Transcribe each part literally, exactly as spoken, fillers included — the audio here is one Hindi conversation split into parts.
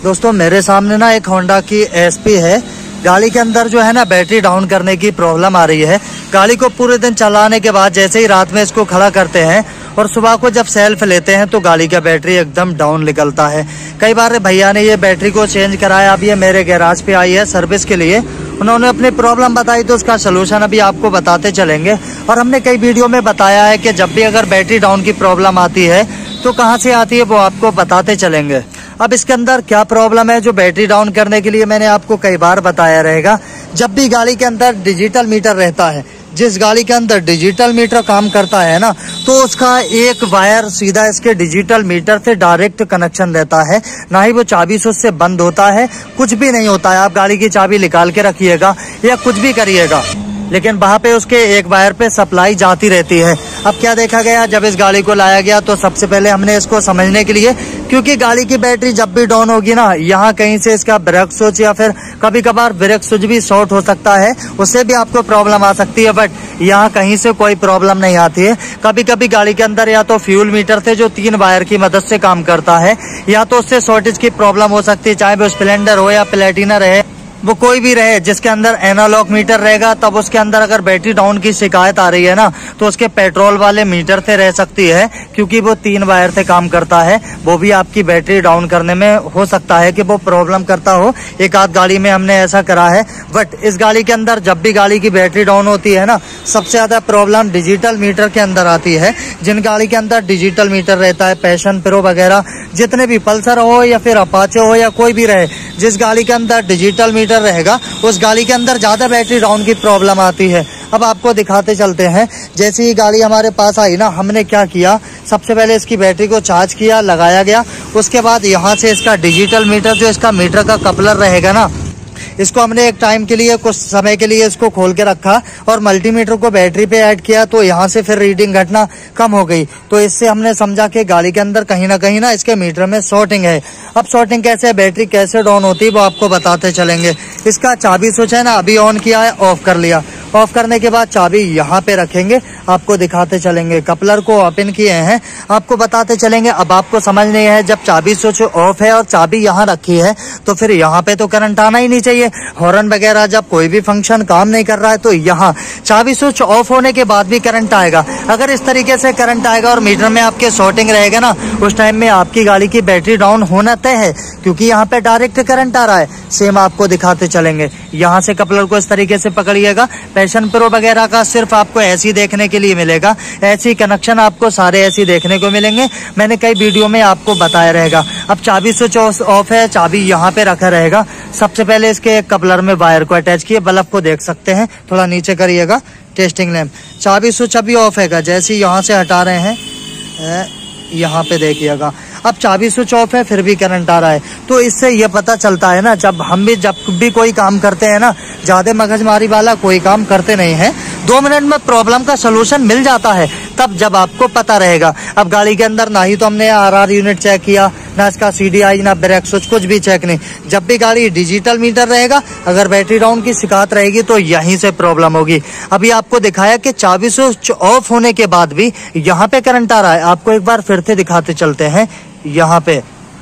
दोस्तों मेरे सामने ना एक होंडा की एसपी है। गाड़ी के अंदर जो है ना बैटरी डाउन करने की प्रॉब्लम आ रही है। गाड़ी को पूरे दिन चलाने के बाद जैसे ही रात में इसको खड़ा करते हैं और सुबह को जब सेल्फ लेते हैं तो गाड़ी का बैटरी एकदम डाउन निकलता है। कई बार भैया ने ये बैटरी को चेंज कराया, अब ये मेरे गैराज पे आई है सर्विस के लिए। उन्होंने अपनी प्रॉब्लम बताई तो उसका सलूशन अभी आपको बताते चलेंगे। और हमने कई वीडियो में बताया है कि जब भी अगर बैटरी डाउन की प्रॉब्लम आती है तो कहाँ से आती है वो आपको बताते चलेंगे। अब इसके अंदर क्या प्रॉब्लम है जो बैटरी डाउन करने के लिए मैंने आपको कई बार बताया रहेगा। जब भी गाड़ी के अंदर डिजिटल मीटर रहता है, जिस गाड़ी के अंदर डिजिटल मीटर काम करता है ना, तो उसका एक वायर सीधा इसके डिजिटल मीटर से डायरेक्ट कनेक्शन रहता है। ना ही वो चाबी से उससे बंद होता है, कुछ भी नहीं होता है। आप गाड़ी की चाबी निकाल के रखिएगा या कुछ भी करिएगा, लेकिन वहाँ पे उसके एक वायर पे सप्लाई जाती रहती है। अब क्या देखा गया, जब इस गाड़ी को लाया गया तो सबसे पहले हमने इसको समझने के लिए, क्योंकि गाड़ी की बैटरी जब भी डाउन होगी ना, यहाँ कहीं से इसका ब्रेक स्विच या फिर कभी कभार ब्रेक स्विच भी शॉर्ट हो सकता है, उससे भी आपको प्रॉब्लम आ सकती है। बट यहाँ कहीं से कोई प्रॉब्लम नहीं आती है। कभी कभी गाड़ी के अंदर या तो फ्यूल मीटर से जो तीन वायर की मदद से काम करता है, या तो उससे शॉर्टेज की प्रॉब्लम हो सकती है। चाहे वो स्प्लेंडर हो या प्लेटिना रहे, वो कोई भी रहे जिसके अंदर एनालॉग मीटर रहेगा, तब उसके अंदर अगर बैटरी डाउन की शिकायत आ रही है ना, तो उसके पेट्रोल वाले मीटर से रह सकती है, क्योंकि वो तीन वायर से काम करता है। वो भी आपकी बैटरी डाउन करने में हो सकता है कि वो प्रॉब्लम करता हो। एक आध गाड़ी में हमने ऐसा करा है। बट इस गाड़ी के अंदर जब भी गाड़ी की बैटरी डाउन होती है ना, सबसे ज्यादा प्रॉब्लम डिजिटल मीटर के अंदर आती है। जिन गाड़ी के अंदर डिजिटल मीटर रहता है, पैशन प्रो वगैरह जितने भी, पल्सर हो या फिर अपाचे हो या कोई भी रहे, जिस गाड़ी के अंदर डिजिटल मीटर रहेगा उस गाड़ी के अंदर ज्यादा बैटरी डाउन की प्रॉब्लम आती है। अब आपको दिखाते चलते हैं। जैसे ही गाड़ी हमारे पास आई ना, हमने क्या किया, सबसे पहले इसकी बैटरी को चार्ज किया, लगाया गया। उसके बाद यहाँ से इसका डिजिटल मीटर, जो इसका मीटर का कपलर रहेगा ना, इसको हमने एक टाइम के लिए, कुछ समय के लिए इसको खोल के रखा और मल्टीमीटर को बैटरी पे ऐड किया, तो यहाँ से फिर रीडिंग घटना कम हो गई। तो इससे हमने समझा कि गाड़ी के अंदर कहीं ना कहीं ना इसके मीटर में शॉर्टिंग है। अब शॉर्टिंग कैसे है, बैटरी कैसे डाउन होती है, वो आपको बताते चलेंगे। इसका चाबी स्विच है ना, अभी ऑन किया है, ऑफ कर लिया। ऑफ करने के बाद चाबी यहाँ पे रखेंगे, आपको दिखाते चलेंगे। कपलर को ओपन किए हैं, आपको बताते चलेंगे। अब आपको समझ नहीं है, जब चाबी स्विच ऑफ है और चाबी यहाँ रखी है तो फिर यहाँ पे तो करंट आना ही नहीं चाहिए। हॉर्न वगैरह जब कोई भी फंक्शन काम नहीं कर रहा है तो यहाँ चाबी स्विच ऑफ होने के बाद भी करंट आएगा। अगर इस तरीके से करंट आएगा और मीटर में आपके शॉर्टिंग रहेगा ना, उस टाइम में आपकी गाड़ी की बैटरी डाउन होना तय है, क्योंकि यहाँ पे डायरेक्ट करंट आ रहा है। सेम आपको दिखाते चलेंगे। यहाँ से कपलर को इस तरीके से पकड़िएगा। पैशन प्रो वगैरह का सिर्फ आपको ऐसी देखने के लिए मिलेगा, ऐसी कनेक्शन आपको सारे ऐसी देखने को मिलेंगे। मैंने कई वीडियो में आपको बताया रहेगा। अब चाबी स्विच ऑफ है, चाबी यहाँ पे रखा रहेगा। सबसे पहले इसके कपलर में वायर को अटैच किए, बल्ब को देख सकते हैं, थोड़ा नीचे करिएगा, टेस्टिंग लैंप। चाबी स्विच अभी ऑफ है, जैसे ही यहाँ से हटा रहे हैं, यहाँ पे देखिएगा। अब चाबी स्विच ऑफ है, फिर भी करंट आ रहा है। तो इससे ये पता चलता है ना, जब हम भी जब भी कोई काम करते हैं ना, ज्यादा मगजमारी वाला कोई काम करते नहीं है, दो मिनट में प्रॉब्लम का सलूशन मिल जाता है, तब जब आपको पता रहेगा। अब गाड़ी के अंदर ना ही तो हमने आर आर यूनिट चेक किया, ना इसका सी डी आई, ना ब्रेक स्विच, कुछ भी चेक नहीं। जब भी गाड़ी डिजिटल मीटर रहेगा, अगर बैटरी डाउन की शिकायत रहेगी तो यहीं से प्रॉब्लम होगी। अभी आपको दिखाया कि चाबी स्विच ऑफ होने के बाद भी यहाँ पे करंट आ रहा है। आपको एक बार फिर से दिखाते चलते हैं। यहाँ पे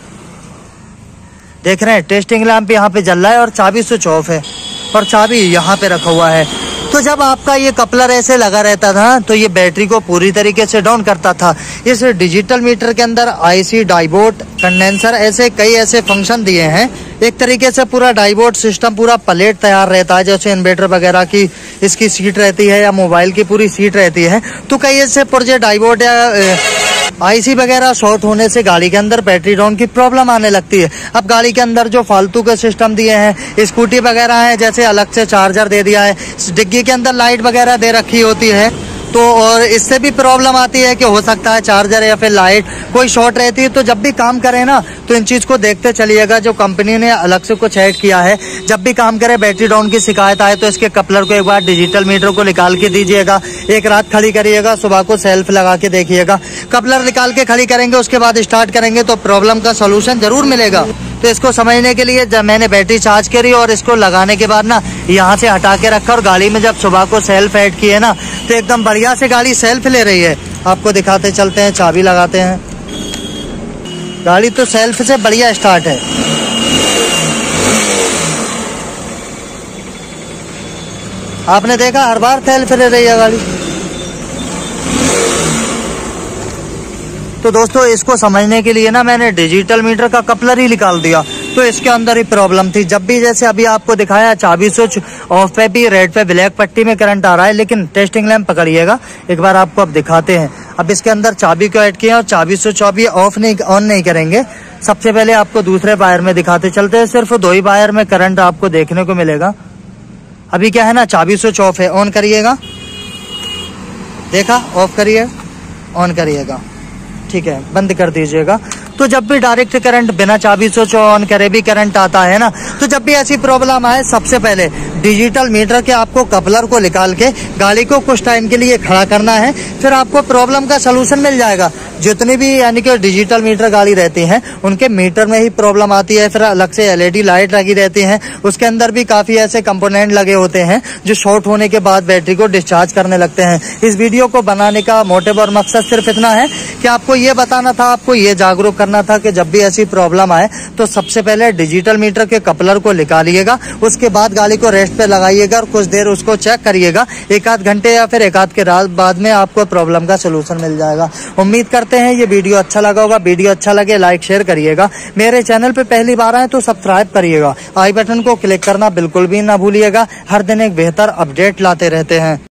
देख रहे हैं, टेस्टिंग लैंप यहाँ पे जल रहा है और चाबी स्विच ऑफ है और चाबी यहाँ पे रखा हुआ है। तो जब आपका ये कपलर ऐसे लगा रहता था तो ये बैटरी को पूरी तरीके से डाउन करता था। इस डिजिटल मीटर के अंदर आईसी, डाइबोट, कंडेंसर, ऐसे कई ऐसे फंक्शन दिए हैं। एक तरीके से पूरा डाइबोट सिस्टम, पूरा प्लेट तैयार रहता है, जैसे इन्वर्टर वगैरह की इसकी सीट रहती है या मोबाइल की पूरी सीट रहती है। तो कई ऐसे पुर्जे डाइबोट या आईसी वगैरह शॉर्ट होने से गाड़ी के अंदर बैटरी डाउन की प्रॉब्लम आने लगती है। अब गाड़ी के अंदर जो फालतू के सिस्टम दिए हैं, स्कूटी वगैरह है, जैसे अलग से चार्जर दे दिया है, डिग्गी के अंदर लाइट वगैरह दे रखी होती है, तो और इससे भी प्रॉब्लम आती है कि हो सकता है चार्जर या फिर लाइट कोई शॉर्ट रहती है। तो जब भी काम करें ना, तो इन चीज को देखते चलिएगा, जो कंपनी ने अलग से कुछ ऐड किया है। जब भी काम करें, बैटरी डाउन की शिकायत आए तो इसके कपलर को एक बार डिजिटल मीटर को निकाल के दीजिएगा, एक रात खड़ी करिएगा, सुबह को सेल्फ लगा के देखिएगा। कपलर निकाल के खड़ी करेंगे, उसके बाद स्टार्ट करेंगे तो प्रॉब्लम का सोल्यूशन जरूर मिलेगा। तो इसको समझने के लिए जब मैंने बैटरी चार्ज करी और इसको लगाने के बाद ना यहाँ से हटा के रखा और गाड़ी में जब सुबह को सेल्फ ऐड किए ना, तो एकदम बढ़िया से गाड़ी सेल्फ ले रही है। आपको दिखाते चलते हैं, चाबी लगाते हैं। गाड़ी तो सेल्फ से बढ़िया स्टार्ट है। आपने देखा हर बार तेल फिर रही है गाड़ी। तो दोस्तों इसको समझने के लिए ना मैंने डिजिटल मीटर का कपलर ही निकाल दिया, तो इसके अंदर ही प्रॉब्लम थी। जब भी जैसे अभी आपको दिखाया चाबी स्विच ऑफ पे भी रेड पे ब्लैक पट्टी में करंट आ रहा है, लेकिन टेस्टिंग लैंप पकड़िएगा एक बार, आपको अब दिखाते हैं। अब इसके अंदर चाबी को ऐड किया और चाबी स्विच अभी ऑफ नहीं ऑन नहीं करेंगे। सबसे पहले आपको दूसरे वायर में दिखाते चलते हैं। सिर्फ दो ही वायर में करंट आपको देखने को मिलेगा। अभी क्या है ना, चाबी स्विच ऑफ है, ऑन करिएगा, देखा, ऑफ करिए, ऑन करिएगा, ठीक है, बंद कर दीजिएगा। तो जब भी डायरेक्ट करंट बिना चाबी स्विच ऑन करे भी करंट आता है ना, तो जब भी ऐसी प्रॉब्लम आए, सबसे पहले डिजिटल मीटर के आपको कपलर को निकाल के गाड़ी को कुछ टाइम के लिए खड़ा करना है, फिर आपको प्रॉब्लम का सलूशन मिल जाएगा। जितनी भी यानी कि डिजिटल मीटर गाड़ी रहती हैं, उनके मीटर में ही प्रॉब्लम आती है, फिर अलग से एलईडी लाइट लगी रहती हैं, उसके अंदर भी काफी ऐसे कंपोनेंट लगे होते हैं जो शॉर्ट होने के बाद बैटरी को डिस्चार्ज करने लगते हैं। इस वीडियो को बनाने का मोटिव और मकसद सिर्फ इतना है कि आपको ये बताना था, आपको ये जागरूक करना था कि जब भी ऐसी प्रॉब्लम आए तो सबसे पहले डिजिटल मीटर के कपलर को निकालिएगा, उसके बाद गाड़ी को रेस्ट पे लगाइएगा और कुछ देर उसको चेक करिएगा। एक आध घंटे या फिर एक आध के रात बाद में आपको प्रॉब्लम का सलूशन मिल जाएगा। उम्मीद करते हैं ये वीडियो अच्छा लगा होगा। वीडियो अच्छा लगे लाइक शेयर करिएगा। मेरे चैनल पे पहली बार आए तो सब्सक्राइब करिएगा। आई बटन को क्लिक करना बिल्कुल भी ना भूलिएगा। हर दिन एक बेहतर अपडेट लाते रहते हैं।